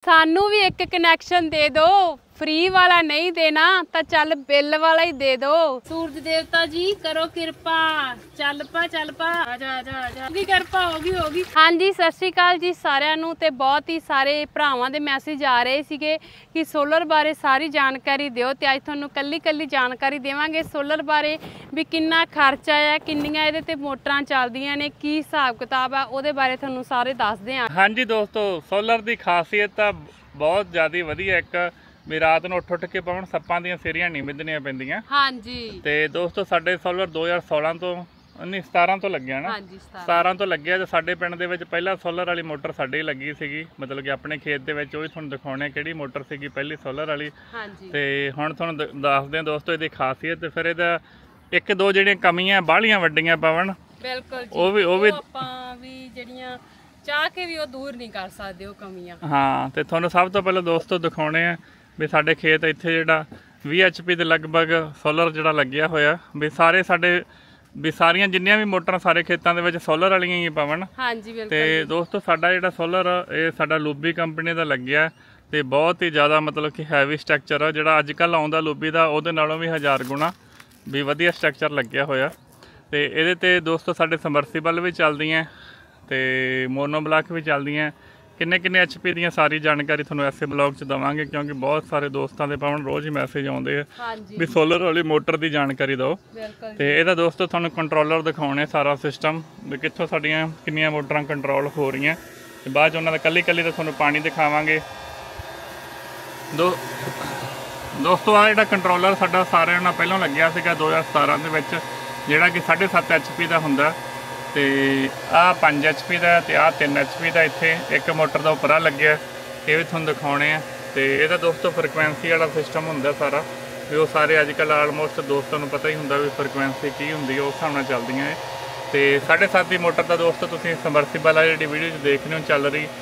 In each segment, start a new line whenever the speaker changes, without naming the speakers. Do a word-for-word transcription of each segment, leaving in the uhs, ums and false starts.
सानू भी एक कनेक्शन दे दो, फ्री वाला नहीं देना तो चल बिल वाला ही दे दो। सूरज देवता जी करो कृपा, चल पा चल पा, आजा आजा आजा, होगी कृपा होगी होगी। हाँ जी सत श्री अकाल जी सारिਆਂ ਨੂੰ ਤੇ बहुत ही सारे ਭਰਾਵਾਂ ਦੇ ਮੈਸੇਜ ਆ ਰਹੇ ਸੀਗੇ कि सोलर बारे सारी जानकारी दिओ ਤੇ ਅੱਜ ਤੁਹਾਨੂੰ ਕੱਲੀ ਕੱਲੀ ਜਾਣਕਾਰੀ ਦੇਵਾਂਗੇ सोलर बारे भी किन्ना खर्चा है, किन्नियां ਇਹਦੇ ਤੇ ਮੋਟਰਾਂ ਚੱਲਦੀਆਂ ਨੇ, ਕੀ ਹਿਸਾਬ ਕਿਤਾਬ ਆ ਉਹਦੇ ਬਾਰੇ ਤੁਹਾਨੂੰ ਸਾਰੇ ਦੱਸਦੇ ਆਂ।
ਹਾਂਜੀ ਦੋਸਤੋ सोलर ਦੀ ਖਾਸੀਅਤ ਤਾਂ ਬਹੁਤ ਜ਼ਿਆਦਾ ਵਧੀਆ, ਇੱਕ ਵੀ ਰਾਤ ਨੂੰ ਉੱਠ ਉੱਠ ਕੇ ਪਾਉਣ ਸੱਪਾਂ ਦੀਆਂ ਸਿਰੀਆਂ ਨਹੀਂ ਮਿੱਧਣੀਆਂ ਪੈਂਦੀਆਂ। ਹਾਂਜੀ ਤੇ ਦੋਸਤੋ ਸਾਡੇ ਸੋਲਰ ਦੋ ਹਜ਼ਾਰ ਸੋਲਾਂ ਤੋਂ ਨਹੀਂ ਸਤਾਰਾਂ ਤੋਂ ਲੱਗਿਆ ਨਾ, ਸਤਾਰਾਂ ਤੋਂ ਲੱਗਿਆ ਤੇ ਸਾਡੇ ਪਿੰਡ ਦੇ ਵਿੱਚ ਪਹਿਲਾਂ ਸੋਲਰ ਵਾਲੀ ਮੋਟਰ ਸਾਡੇ ਹੀ ਲੱਗੀ ਸੀਗੀ, ਮਤਲਬ ਕਿ ਆਪਣੇ ਖੇਤ ਦੇ ਵਿੱਚ ਉਹ ਹੀ ਤੁਹਾਨੂੰ ਦਿਖਾਉਣੇ ਕਿਹੜੀ ਮੋਟਰ ਸੀਗੀ ਪਹਿਲੀ ਸੋਲਰ ਵਾਲੀ। ਤੇ ਹੁਣ ਤੁਹਾਨੂੰ ਦੱਸਦੇ ਹਾਂ ਦੋਸਤੋ ਇਹਦੀ ਖਾਸੀਅਤ, ਫਿਰ ਇਹਦਾ ਇੱਕ ਦੋ ਜਿਹੜੀਆਂ ਕਮੀਆਂ ਬਾਹਲੀਆਂ ਵੱਡੀਆਂ ਪਵਨ ਬਿਲਕੁਲ ਉਹ ਵੀ ਉਹ ਵੀ ਆਪਾਂ ਵੀ ਜਿਹੜੀਆਂ ਚਾਹ ਕੇ ਵੀ ਉਹ ਦੂਰ ਨਹੀਂ ਕਰ ਸਕਦੇ ਉਹ ਕਮੀਆਂ। ਹਾਂ ਤੇ ਤੁਹਾਨੂੰ ਸਭ ਤੋਂ ਪਹਿਲਾਂ ਦੋਸਤੋ ਦਿਖਾਉਣੇ ਆ ਵੀ ਸਾਡੇ ਖੇਤ ਇੱਥੇ ਜਿਹੜਾ ਵੀਹ ਐਚ ਪੀ ਦੇ ਲਗਭਗ ਸੋਲਰ ਜਿਹੜਾ ਲੱਗਿਆ ਹੋਇਆ, ਵੀ ਸਾਰੇ ਸਾਡੇ ਵੀ ਸਾਰੀਆਂ ਜਿੰਨੀਆਂ ਵੀ ਮੋਟਰਾਂ ਸਾਰੇ ਖੇਤਾਂ ਦੇ ਵਿੱਚ ਸੋਲਰ ਵਾਲੀਆਂ ਹੀ ਪਵਨ। ਹਾਂਜੀ ਬਿਲਕੁਲ। ਤੇ ਦੋਸਤੋ ਸਾਡਾ ਜਿਹੜਾ ਸੋਲਰ ਇਹ ਸਾਡਾ ਲੂਬੀ ਕੰਪਨੀ ਦਾ ਲੱਗਿਆ ਤੇ ਬਹੁਤ ਹੀ ਜ਼ਿਆਦਾ ਮਤਲਬ ਕਿ ਹੈਵੀ ਸਟਰਕਚਰ ਆ, ਜਿਹੜਾ ਅੱਜ ਕੱਲ੍ਹ ਆਉਂਦਾ ਲੂਬੀ ਦਾ ਉਹਦੇ ਨਾਲੋਂ ਵੀ ਹਜ਼ਾਰ ਗੁਣਾ ਵੀ ਵਧੀਆ ਸਟਰਕਚਰ ਲੱਗਿਆ ਹੋਇਆ। ਤੇ ਇਹਦੇ ਤੇ ਦੋਸਤੋ ਸਾਡੇ ਸਮਰਸੀਬਲ ਵੀ ਚੱਲਦੀਆਂ ਤੇ ਮੋਨੋ ਬਲਾਕ ਵੀ ਚੱਲਦੀਆਂ, ਕਿੰਨੇ ਕਿੰਨੇ ਐਚ ਪੀ ਦੀਆਂ ਸਾਰੀ ਜਾਣਕਾਰੀ ਤੁਹਾਨੂੰ ਐਸੇ ਬਲੌਗ 'ਚ ਦੇਵਾਂਗੇ, ਕਿਉਂਕਿ ਬਹੁਤ ਸਾਰੇ ਦੋਸਤਾਂ ਦੇ ਪਾਉਣ ਰੋਜ਼ ਹੀ ਮੈਸੇਜ ਆਉਂਦੇ ਆ ਵੀ ਸੋਲਰ ਵਾਲੀ ਮੋਟਰ ਦੀ ਜਾਣਕਾਰੀ ਦਿਓ। ਤੇ ਇਹਦਾ ਦੋਸਤੋ ਤੁਹਾਨੂੰ ਕੰਟਰੋਲਰ ਦਿਖਾਉਣੇ ਸਾਰਾ ਸਿਸਟਮ ਵੀ ਕਿੱਥੋਂ ਸਾਡੀਆਂ ਕਿੰਨੀਆਂ ਮੋਟਰਾਂ ਕੰਟਰੋਲ ਹੋ ਰਹੀਆਂ, ਤੇ ਬਾਅਦ 'ਚ ਉਹਨਾਂ ਦਾ ਕੱਲੀ ਕੱਲੀ ਦਾ ਤੁਹਾਨੂੰ ਪਾਣੀ ਦਿਖਾਵਾਂਗੇ। ਦੋ ਦੋਸਤੋ ਆ ਜਿਹੜਾ ਕੰਟਰੋਲਰ ਸਾਡਾ ਸਾਰਿਆਂ ਨਾਲ ਪਹਿਲਾਂ ਲੱਗਿਆ ਸੀਗਾ ਦੋ ਹਜ਼ਾਰ ਸਤਾਰਾਂ ਦੇ ਵਿੱਚ, ਜਿਹੜਾ ਕਿ ਸਾਢੇ ਸੱਤ ਐਚ ਪੀ ਦਾ ਹੁੰਦਾ, ਤੇ ਆਹ ਪੰਜ ਐਚ ਪੀ ਦਾ ਤੇ ਆਹ ਤਿੰਨ ਐਚ ਪੀ ਦਾ ਇੱਥੇ ਇੱਕ ਮੋਟਰ ਦਾ ਉੱਪਰਾ ਲੱਗਿਆ, ਇਹ ਵੀ ਤੁਹਾਨੂੰ ਦਿਖਾਉਣੇ ਆ। ਤੇ ਇਹਦਾ ਦੋਸਤੋ ਫ੍ਰੀਕੁਐਂਸੀ ਵਾਲਾ ਸਿਸਟਮ ਹੁੰਦਾ ਸਾਰਾ, ਵੀ ਉਹ ਸਾਰੇ ਅੱਜ ਕੱਲ੍ਹ ਆਲਮੋਸਟ ਦੋਸਤਾਂ ਨੂੰ ਪਤਾ ਹੀ ਹੁੰਦਾ ਵੀ ਫ੍ਰੀਕੁਐਂਸੀ ਕੀ ਹੁੰਦੀ ਹੈ, ਉਸ ਹਿਸਾਬ ਨਾਲ ਚੱਲਦੀਆਂ ਇਹ। ਤੇ ਸਾਢੇ ਸੱਤ ਦੀ ਮੋਟਰ ਦਾ ਦੋਸਤੋ ਤੁਸੀਂ ਸਮਰਸੀਬਲ ਆ ਜਿਹੜੀ ਵੀਡੀਓ 'ਚ ਦੇਖ ਰਹੇ ਹੋ ਚੱਲ ਰਹੀ,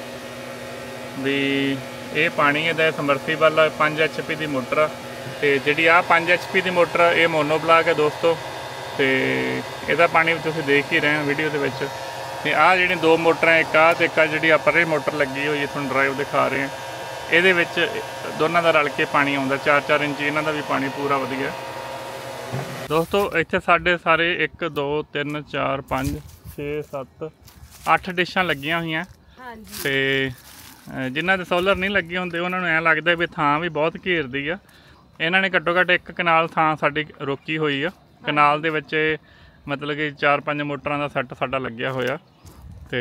ਵੀ ਇਹ ਪਾਣੀ ਇਹਦਾ ਸਮਰਸੀਬਲ ਪੰਜ ਐਚ ਪੀ ਦੀ ਮੋਟਰ ਆ, ਤੇ ਜਿਹੜੀ ਆਹ ਪੰਜ ਐਚ ਪੀ ਦੀ ਮੋਟਰ ਇਹ ਮੋਨੋ ਬਲਾਕ ਹੈ ਦੋਸਤੋ, ਤੇ ਇਹਦਾ ਪਾਣੀ ਵੀ ਤੁਸੀਂ ਦੇਖ ਹੀ ਰਹੇ ਹੋ ਵੀਡੀਓ ਦੇ ਵਿੱਚ। ਤੇ ਆਹ ਜਿਹੜੀ ਦੋ ਮੋਟਰਾਂ ਇੱਕ ਆਹ ਤੇ ਇੱਕ ਜਿਹੜੀ ਆਪਰੇ ਮੋਟਰ ਲੱਗੀ ਹੋਈ ਹੈ ਤੁਹਾਨੂੰ ਡਰਾਈਵ ਦਿਖਾ ਰਹੇ ਹਾਂ, ਇਹਦੇ ਵਿੱਚ ਦੋਨਾਂ ਦਾ ਰਲ ਕੇ ਪਾਣੀ ਆਉਂਦਾ ਚਾਰ ਚਾਰ ਇੰਚ, ਇਹਨਾਂ ਦਾ ਵੀ ਪਾਣੀ ਪੂਰਾ ਵਧੀਆ ਦੋਸਤੋ। ਇੱਥੇ ਸਾਡੇ ਸਾਰੇ ਇੱਕ ਦੋ ਤਿੰਨ ਚਾਰ ਪੰਜ ਛੇ ਸੱਤ ਅੱਠ ਡਿਸ਼ਾਂ ਲੱਗੀਆਂ ਹੋਈਆਂ, ਤੇ ਜਿਨ੍ਹਾਂ ਦੇ ਸੋਲਰ ਨਹੀਂ ਲੱਗੇ ਹੁੰਦੇ ਉਹਨਾਂ ਨੂੰ ਐਂ ਲੱਗਦਾ ਵੀ ਥਾਂ ਵੀ ਬਹੁਤ ਘੇਰਦੀ ਆ। ਇਹਨਾਂ ਨੇ ਘੱਟੋ ਘੱਟ ਇੱਕ ਕਨਾਲ ਥਾਂ ਸਾਡੀ ਰੋਕੀ ਹੋਈ ਆ, ਕਨਾਲ ਦੇ ਵਿੱਚ ਮਤਲਬ ਕਿ ਚਾਰ ਪੰਜ ਮੋਟਰਾਂ ਦਾ ਸੈੱਟ ਸਾਡਾ ਲੱਗਿਆ ਹੋਇਆ। ਤੇ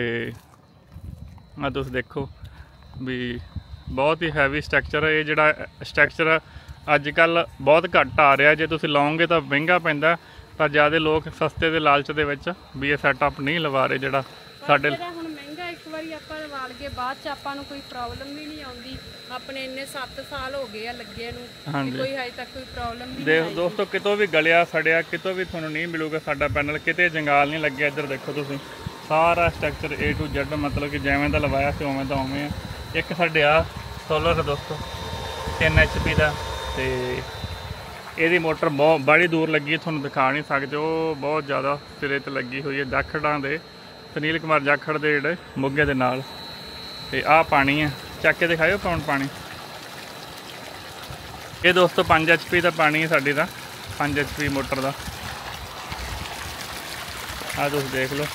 ਆ ਤੁਸੀਂ ਦੇਖੋ ਵੀ ਬਹੁਤ ਹੀ ਹੈਵੀ ਸਟਰਕਚਰ ਹੈ, ਇਹ ਜਿਹੜਾ ਸਟਰਕਚਰ ਅੱਜ ਕੱਲ੍ਹ ਬਹੁਤ ਘੱਟ ਆ ਰਿਹਾ, ਜੇ ਤੁਸੀਂ ਲਾਓਗੇ ਤਾਂ ਮਹਿੰਗਾ ਪੈਂਦਾ, ਪਰ ਜ਼ਿਆਦਾ ਲੋਕ ਸਸਤੇ ਦੇ ਲਾਲਚ ਦੇ ਵਿੱਚ ਵੀ ਇਹ ਸੈਟਅਪ ਨਹੀਂ ਲਵਾ ਰਹੇ ਜਿਹੜਾ ਸਾਡੇ। ਇੱਕ ਵਾਰੀ ਆਪਾਂ ਲਵਾ ਲਈਏ ਬਾਅਦ 'ਚ ਆਪਾਂ ਨੂੰ ਕੋਈ ਪ੍ਰੋਬਲਮ ਵੀ ਨਹੀਂ ਆਉਂਦੀ, ਆਪਣੇ ਇੰਨੇ ਸੱਤ ਸਾਲ ਹੋ ਗਏ ਆ ਲੱਗੇ ਨੂੰ, ਕੋਈ ਹਜੇ ਤੱਕ ਕੋਈ ਪ੍ਰੋਬਲਮ ਨਹੀਂ ਆਈ। ਦੋਸਤੋ ਕਿਤੋਂ ਵੀ ਗਲਿਆ ਸੜਿਆ ਕਿਤੋਂ ਵੀ ਤੁਹਾਨੂੰ ਨਹੀਂ ਮਿਲੂਗਾ ਸਾਡਾ ਪੈਨਲ, ਕਿਤੇ ਜੰਗਾਲ ਨਹੀਂ ਲੱਗਿਆ। ਇੱਧਰ ਦੇਖੋ ਤੁਸੀਂ ਸਾਰਾ ਸਟਰਕਚਰ ਏ ਟੂ ਜ਼ੈਡ ਮਤਲਬ ਕਿ ਜਿਵੇਂ ਦਾ ਲਵਾਇਆ ਸੀ ਉਵੇਂ ਦਾ ਉਵੇਂ ਆ। ਇੱਕ ਸਾਡੇ ਆ ਸੋਲਰ ਦੋਸਤੋ ਤਿੰਨ ਐਚ ਪੀ ਦਾ, ਤੇ ਇਹਦੀ ਮੋਟਰ ਬਹੁਤ ਬੜੀ ਦੂਰ ਲੱਗੀ, ਤੁਹਾਨੂੰ ਦਿਖਾ ਨਹੀਂ ਸਕਦੇ, ਉਹ ਬਹੁਤ ਜ਼ਿਆਦਾ ਸਿਰੇ 'ਤੇ ਲੱਗੀ ਹੋਈ ਹੈ ਜਾਖੜਾਂ ਦੇ, ਸੁਨੀਲ ਕੁਮਾਰ ਜਾਖੜ ਦੇ ਜਿਹੜੇ ਮੋਗੇ ਦੇ ਨਾਲ। ਤੇ ਆਹ ਪਾਣੀ ਹੈ, ਚੱਕ ਕੇ ਦਿਖਾਇਓ ਕੌਣ ਪਾਣੀ, ਇਹ ਦੋਸਤੋ ਪੰਜ ਐਚ ਪੀ ਦਾ ਪਾਣੀ ਹੈ ਸਾਡੀ ਦਾ, ਪੰਜ ਐਚ ਪੀ ਮੋਟਰ ਦਾ। ਆਹ ਤੁਸੀਂ ਦੇਖ ਲਓ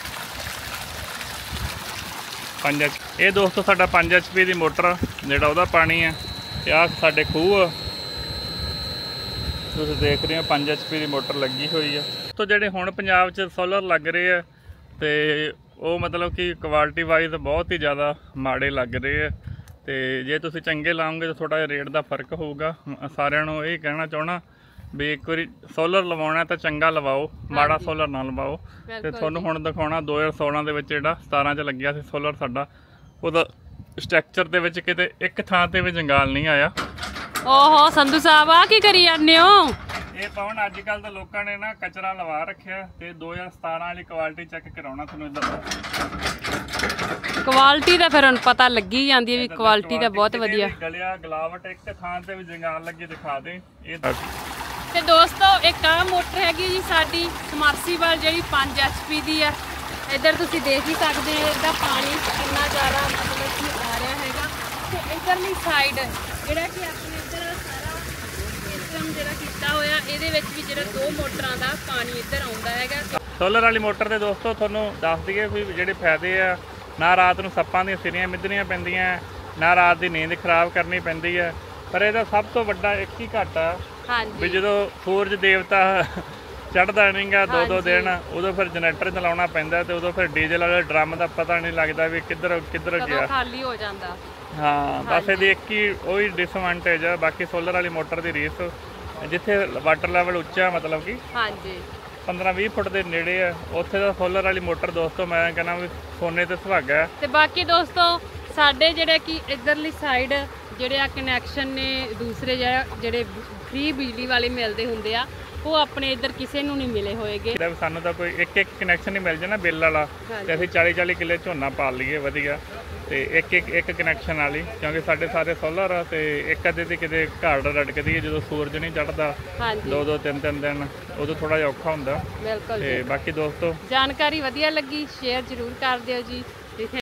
ਪੰਜ ਐਚ ਇਹ ਦੋਸਤੋ ਸਾਡਾ ਪੰਜ ਐਚ ਪੀ ਦੀ ਮੋਟਰ ਜਿਹੜਾ ਉਹਦਾ ਪਾਣੀ ਹੈ। ਤੇ ਆਹ ਸਾਡੇ ਖੂਹ ਤੁਸੀਂ ਦੇਖ ਰਹੇ ਹੋ ਪੰਜ ਐਚ ਪੀ ਦੀ ਮੋਟਰ ਲੱਗੀ ਹੋਈ ਆ। ਤੋਂ ਜਿਹੜੇ ਹੁਣ ਪੰਜਾਬ 'ਚ ਸੋਲਰ ਲੱਗ ਰਹੇ ਆ ਤੇ ਉਹ ਮਤਲਬ ਕਿ ਕੁਆਲਿਟੀ ਵਾਈਜ਼ ਬਹੁਤ ਹੀ ਜ਼ਿਆਦਾ ਮਾੜੇ ਲੱਗ ਰਹੇ ਆ, ਤੇ ਜੇ ਤੁਸੀਂ ਚੰਗੇ ਲਾਓਗੇ ਤਾਂ ਥੋੜ੍ਹਾ ਜਿਹਾ ਰੇਟ ਦਾ ਫਰਕ ਹੋਊਗਾ। ਸਾਰਿਆਂ ਨੂੰ ਇਹ ਕਹਿਣਾ ਚਾਹੁੰਦਾ ਵੀ ਇੱਕ ਵਾਰੀ ਸੋਲਰ ਲਵਾਉਣਾ ਤਾਂ ਚੰਗਾ ਲਵਾਓ, ਮਾੜਾ ਸੋਲਰ ਨਾ ਲਵਾਓ। ਤੇ ਤੁਹਾਨੂੰ ਹੁਣ ਦਿਖਾਉਣਾ ਦੋ ਹਜ਼ਾਰ ਸੋਲਾਂ ਦੇ ਵਿੱਚ ਜਿਹੜਾ ਸਤਾਰਾਂ 'ਚ ਲੱਗਿਆ ਸੀ ਸੋਲਰ ਸਾਡਾ, ਉਹਦਾ ਸਟਰਕਚਰ ਦੇ ਵਿੱਚ ਕਿਤੇ ਇੱਕ ਥਾਂ 'ਤੇ ਵੀ ਜੰਗਾਲ ਨਹੀਂ ਆਇਆ। ਓਹੋ ਸੰਧੂ ਸਾਹਿਬ ਆ ਕੀ ਕਰੀ ਜਾਂਦੇ ਹੋ? ਇਹ ਪਾਉਣ ਅੱਜ ਕੱਲ੍ਹ ਤਾਂ ਲੋਕਾਂ ਨੇ ਨਾ ਕਚਰਾ ਲਵਾ ਰੱਖਿਆ, ਤੇ ਦੋ ਹਜ਼ਾਰ ਸਤਾਰਾਂ ਵਾਲੀ ਕੁਆਲਿਟੀ ਚੈੱਕ ਕਰਾਉਣਾ ਤੁਹਾਨੂੰ ਇੱਧਰ। ਕੁਆਲਿਟੀ ਦਾ ਫਿਰ ਹੁਣ ਪਤਾ ਲੱਗੀ ਜਾਂਦੀ ਹੈ ਵੀ ਕੁਆਲਿਟੀ ਤਾਂ ਬਹੁਤ ਵਧੀਆ। ਗਲਿਆ ਗਲਾਵਟ ਇੱਕ ਥਾਂ 'ਤੇ ਵੀ ਜੰਗਾਲ ਲੱਗੀ ਦਿਖਾ ਦੇ ਇਹ। ਤੇ ਦੋਸਤੋ ਇੱਕ ਆਹ ਮੋਟਰ ਹੈਗੀ ਜੀ ਸਾਡੀ ਸਮਰਸੀਬਲ ਜਿਹੜੀ ਪੰਜ ਐਚ ਪੀ ਦੀ ਆ, ਇੱਧਰ ਤੁਸੀਂ ਦੇਖ ਹੀ ਸਕਦੇ ਹੋ ਇਹਦਾ ਪਾਣੀ ਕਿੰਨਾ ਜ਼ਿਆਦਾ ਮਤਲਬ ਕਿ ਆ ਰਿਹਾ ਹੈਗਾ। ਤੇ
ਇਧਰਲੀ ਸਾਈਡ ਜਿਹੜਾ ਕਿ ਆਪਣੇ ਇੱਧਰ ਸਾਰਾ ਸਿਸਟਮ ਜਿਹੜਾ ਕੀਤਾ ਹੋਇਆ, ਇਹਦੇ ਵਿੱਚ ਵੀ ਜਿਹੜਾ ਦੋ ਮੋਟਰਾਂ ਦਾ ਪਾਣੀ ਇੱਧਰ ਆਉਂਦਾ ਹੈਗਾ।
ਸੋਲਰ ਵਾਲੀ ਮੋਟਰ ਦੇ ਦੋਸਤੋ ਤੁਹਾਨੂੰ ਦੱਸ ਦਈਏ ਵੀ ਜਿਹੜੇ ਫਾਇਦੇ ਆ, ਨਾ ਰਾਤ ਨੂੰ ਸੱਪਾਂ ਦੀਆਂ ਸਿਰੀਆਂ ਮਿੱਧਣੀਆਂ ਪੈਂਦੀਆਂ, ਨਾ ਰਾਤ ਦੀ ਨੀਂਦ ਖਰਾਬ ਕਰਨੀ ਪੈਂਦੀ ਹੈ। ਪਰ ਇਹਦਾ ਸਭ ਤੋਂ ਵੱਡਾ ਇੱਕ ਹੀ ਘਾਟਾ ਵੀ ਜਦੋਂ ਸੂਰਜ ਦੇਵਤਾ ਚੜ੍ਹਦਾ ਨਹੀਂਗਾ ਦੋ ਦੋ ਦਿਨ, ਉਦੋਂ ਫਿਰ ਜਨਰੇਟਰ ਚਲਾਉਣਾ ਪੈਂਦਾ ਤੇ ਉਦੋਂ ਫਿਰ ਡੀਜ਼ਲ ਵਾਲੇ ਡਰਮ ਦਾ ਪਤਾ ਨਹੀਂ ਲੱਗਦਾ ਵੀ ਕਿੱਧਰ ਕਿੱਧਰ ਗਿਆ,
ਖਾਲੀ ਹੋ ਜਾਂਦਾ।
ਹਾਂ ਬਸ ਇਹਦੀ ਇੱਕ ਹੀ ਉਹੀ ਡਿਸਐਡਵਾਂਟੇਜ ਆ। ਬਾਕੀ ਸੋਲਰ ਵਾਲੀ ਮੋਟਰ ਦੀ ਰੀਸ ਜਿੱਥੇ ਵਾਟਰ ਲੈਵਲ ਉੱਚਾ ਮਤਲਬ ਕਿ
ਹਾਂਜੀ
ਪੰਦਰਾਂ ਵੀਹ ਫੁੱਟ ਦੇ ਨੇੜੇ ਆ, ਉੱਥੇ ਦਾ ਸੋਲਰ ਵਾਲੀ ਮੋਟਰ ਦੋਸਤੋ ਮੈਂ ਕਹਿੰਦਾ ਵੀ ਸੋਨੇ ਤੇ ਸੁਹਾਗਾ।
ਤੇ ਬਾਕੀ ਦੋਸਤੋ ਸਾਡੇ ਜਿਹੜੇ ਕਿ ਇਧਰਲੀ ਸਾਈਡ ਜਿਹੜੇ ਆ ਕਨੈਕਸ਼ਨ ਨੇ ਦੂਸਰੇ ਜਿਹੜੇ ਫ੍ਰੀ ਬਿਜਲੀ ਵਾਲੇ ਮਿਲਦੇ ਹੁੰਦੇ ਆ, ਉਹ ਆਪਣੇ ਇੱਧਰ ਕਿਸੇ ਨੂੰ ਨਹੀਂ ਮਿਲੇ ਹੋਏਗੇ।
ਸਾਨੂੰ ਤਾਂ ਕੋਈ ਇੱਕ ਇੱਕ ਕਨੈਕਸ਼ਨ ਹੀ ਮਿਲ ਜਾਣਾ ਬਿੱਲ ਵਾਲਾ, ਤੇ ਅਸੀਂ ਚਾਲੀ ਚਾਲੀ ਕਿੱਲੇ ਝੋਨਾ ਪਾਲ ਲਈਏ ਵਧੀਆ, ਤੇ ਇੱਕ ਇੱਕ ਇੱਕ ਕਨੈਕਸ਼ਨ ਵਾਲੀ, ਕਿਉਂਕਿ ਸਾਡੇ ਸਾਰੇ ਸੋਲਰ ਆ। ਤੇ ਇੱਕ ਅੱਧੇ ਦੀ ਕਿਤੇ ਘਾੜ ਰੜਕਦੀ ਹੈ ਜਦੋਂ ਸੂਰਜ ਨਹੀਂ ਚੜ੍ਹਦਾ ਦੋ ਦੋ ਤਿੰਨ ਤਿੰਨ ਦਿਨ, ਉਦੋਂ ਥੋੜਾ ਜਿਹਾ ਔਖਾ ਹੁੰਦਾ।
ਬਿਲਕੁਲ।
ਤੇ ਬਾਕੀ ਦੋਸਤੋ
ਜਾਣਕਾਰੀ ਵਧੀਆ ਲੱਗੀ, ਸ਼ੇਅਰ ਜ਼ਰੂਰ ਕਰ ਦਿਓ ਜੀ।